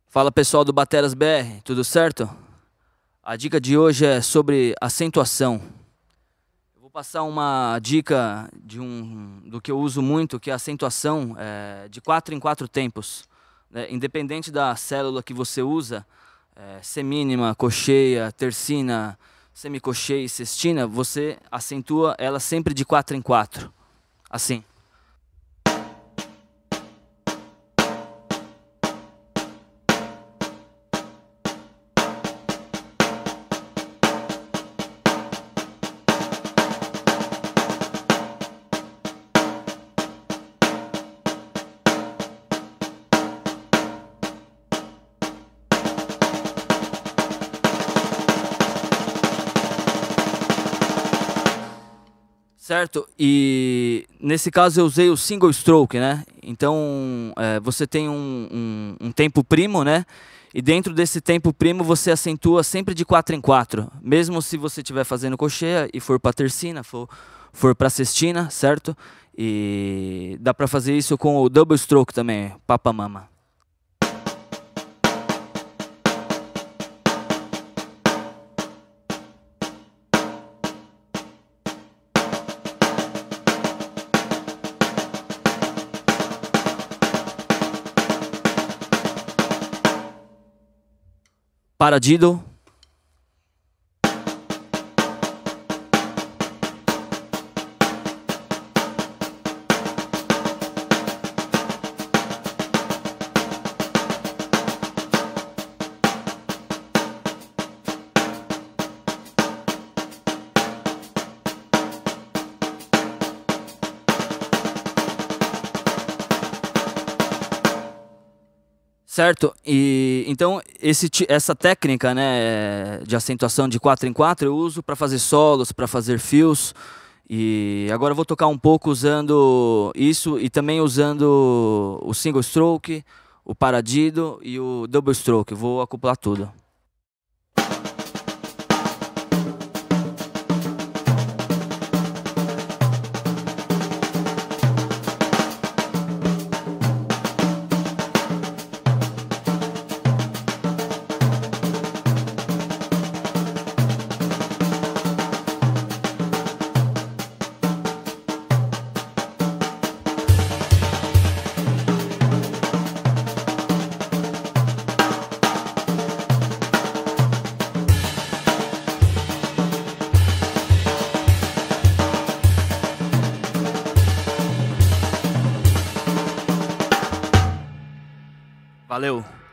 Fala pessoal do Bateras BR, tudo certo? A dica de hoje é sobre acentuação. Eu vou passar uma dica do que eu uso muito, que é a acentuação de 4 em 4 tempos. Independente da célula que você usa, semínima, cocheia, tercina, semicocheia e cestina, você acentua ela sempre de 4 em 4. Assim. Certo? E nesse caso eu usei o single stroke, né? Então você tem um tempo primo, né? E dentro desse tempo primo você acentua sempre de 4 em 4. Mesmo se você estiver fazendo cocheia e for para tercina, for para cestina, certo? E dá para fazer isso com o double stroke também, papa mama. Paradiddle. Certo? E então essa técnica, né, de acentuação de 4 em 4 eu uso para fazer solos, para fazer fios. E agora eu vou tocar um pouco usando isso e também usando o single stroke, o paradiddle e o double stroke. Vou acoplar tudo. Valeu!